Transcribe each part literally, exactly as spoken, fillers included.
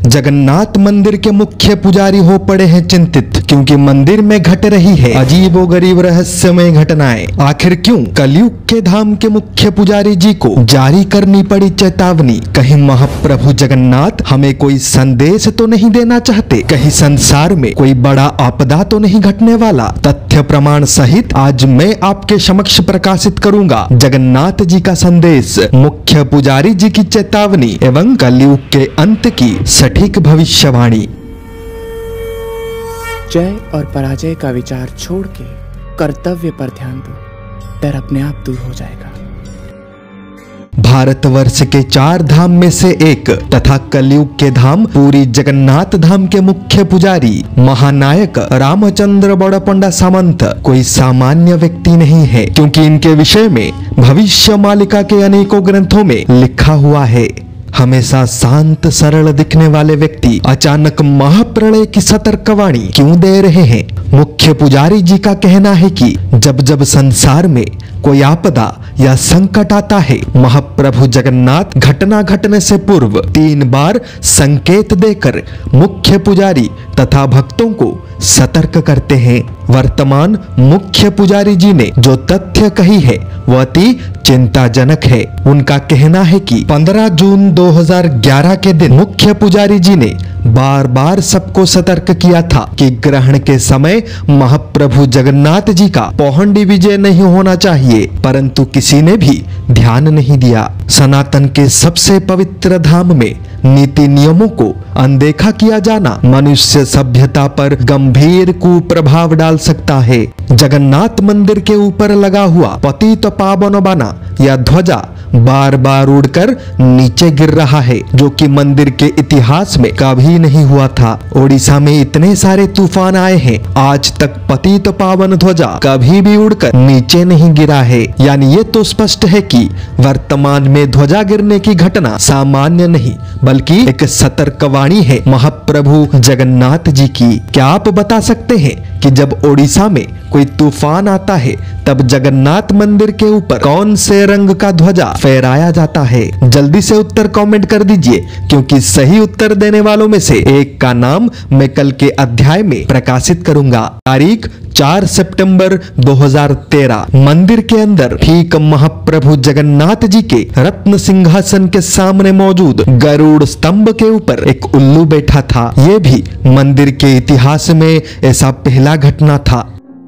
जगन्नाथ मंदिर के मुख्य पुजारी हो पड़े हैं चिंतित, क्योंकि मंदिर में घट रही है अजीबो गरीब रहस्यमय घटनाएं। आखिर क्यों कलयुग के धाम के मुख्य पुजारी जी को जारी करनी पड़ी चेतावनी? कहीं महाप्रभु जगन्नाथ हमें कोई संदेश तो नहीं देना चाहते? कहीं संसार में कोई बड़ा आपदा तो नहीं घटने वाला? तथ्य प्रमाण सहित आज मैं आपके समक्ष प्रकाशित करूंगा जगन्नाथ जी का संदेश, मुख्य पुजारी जी की चेतावनी एवं कलयुग के अंत की सटीक भविष्यवाणी। जय और पराजय का विचार छोड़ के कर्तव्य पर ध्यान दो, डर अपने आप दूर हो जाएगा। भारतवर्ष के चार धाम में से एक तथा कलयुग के धाम पूरी जगन्नाथ धाम के मुख्य पुजारी महानायक रामचंद्र बड़पंडा सामंत कोई सामान्य व्यक्ति नहीं है, क्योंकि इनके विषय में भविष्य मालिका के अनेकों ग्रंथों में लिखा हुआ है। हमेशा शांत सरल दिखने वाले व्यक्ति अचानक महाप्रलय की सतर्कवाणी क्यों दे रहे हैं? मुख्य पुजारी जी का कहना है कि जब जब संसार में कोई आपदा या संकट आता है, महाप्रभु जगन्नाथ घटना घटने से पूर्व तीन बार संकेत देकर मुख्य पुजारी तथा भक्तों को सतर्क करते हैं। वर्तमान मुख्य पुजारी जी ने जो तथ्य कही है वह अति चिंताजनक है। उनका कहना है कि पंद्रह जून दो हज़ार ग्यारह के दिन मुख्य पुजारी जी ने बार बार सबको सतर्क किया था कि ग्रहण के समय महाप्रभु जगन्नाथ जी का पौहंडी विजय नहीं होना चाहिए, परंतु किसी ने भी ध्यान नहीं दिया। सनातन के सबसे पवित्र धाम में नीति नियमों को अनदेखा किया जाना मनुष्य सभ्यता पर गंभीर कुप्रभाव डाल सकता है। जगन्नाथ मंदिर के ऊपर लगा हुआ पतित पावन बाना या ध्वजा बार बार उड़कर नीचे गिर रहा है, जो कि मंदिर के इतिहास में कभी नहीं हुआ था। ओडिशा में इतने सारे तूफान आए हैं, आज तक पतित पावन ध्वजा कभी भी उड़कर नीचे नहीं गिरा है। यानी ये तो स्पष्ट है कि वर्तमान में ध्वजा गिरने की घटना सामान्य नहीं बल्कि एक सतर्कवाणी है महाप्रभु जगन्नाथ जी की। क्या आप बता सकते हैं कि जब ओडिशा में कोई तूफान आता है तब जगन्नाथ मंदिर के ऊपर कौन से रंग का ध्वजा फहराया जाता है? जल्दी से उत्तर कमेंट कर दीजिए, क्योंकि सही उत्तर देने वालों में से एक का नाम मैं कल के अध्याय में प्रकाशित करूंगा। तारीख चार सितंबर दो हज़ार तेरह। मंदिर के अंदर ठीक महाप्रभु जगन्नाथ जी के रत्न सिंहासन के सामने मौजूद गरुड़ स्तंभ के ऊपर एक उल्लू बैठा था। ये भी मंदिर के इतिहास में ऐसा पहला घटना था।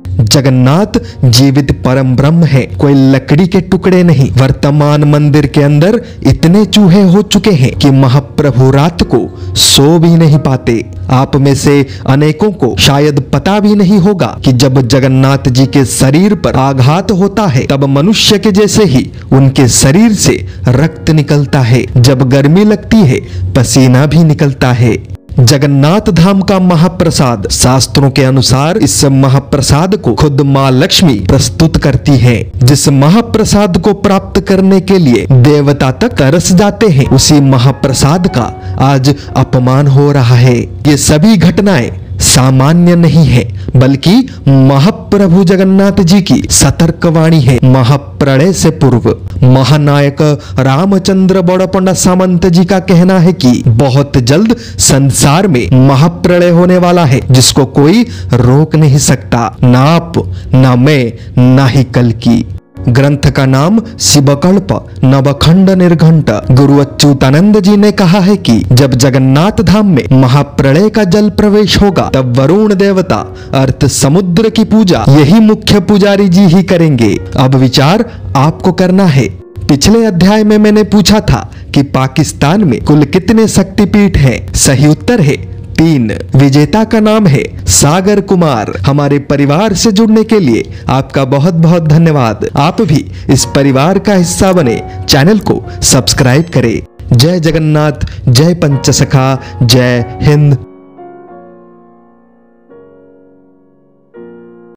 जगन्नाथ जीवित परम ब्रह्म है, कोई लकड़ी के टुकड़े नहीं। वर्तमान मंदिर के अंदर इतने चूहे हो चुके हैं कि महाप्रभु रात को सो भी नहीं पाते। आप में से अनेकों को शायद पता भी नहीं होगा कि जब जगन्नाथ जी के शरीर पर आघात होता है तब मनुष्य के जैसे ही उनके शरीर से रक्त निकलता है। जब गर्मी लगती है पसीना भी निकलता है। जगन्नाथ धाम का महाप्रसाद शास्त्रों के अनुसार इस महाप्रसाद को खुद माँ लक्ष्मी प्रस्तुत करती है। जिस महाप्रसाद को प्राप्त करने के लिए देवता तक तरस जाते हैं, उसी महाप्रसाद का आज अपमान हो रहा है। ये सभी घटनाएं सामान्य नहीं है बल्कि महाप्रभु जगन्नाथ जी की सतर्कवाणी है। महाप्रलय से पूर्व महानायक रामचंद्र बड़पंडा सामंत जी का कहना है कि बहुत जल्द संसार में महाप्रलय होने वाला है, जिसको कोई रोक नहीं सकता, ना आप ना मैं ना ही कल की। ग्रंथ का नाम शिवकल्प नवखंड निर्घंट। गुरु अच्युतानंद जी ने कहा है कि जब जगन्नाथ धाम में महाप्रलय का जल प्रवेश होगा तब वरुण देवता अर्थ समुद्र की पूजा यही मुख्य पुजारी जी ही करेंगे। अब विचार आपको करना है। पिछले अध्याय में मैंने पूछा था कि पाकिस्तान में कुल कितने शक्तिपीठ हैं? सही उत्तर है तीन। विजेता का नाम है सागर कुमार। हमारे परिवार से जुड़ने के लिए आपका बहुत बहुत धन्यवाद। आप भी इस परिवार का हिस्सा बने, चैनल को सब्सक्राइब करें। जय जगन्नाथ, जय पंचसखा, जय हिंद।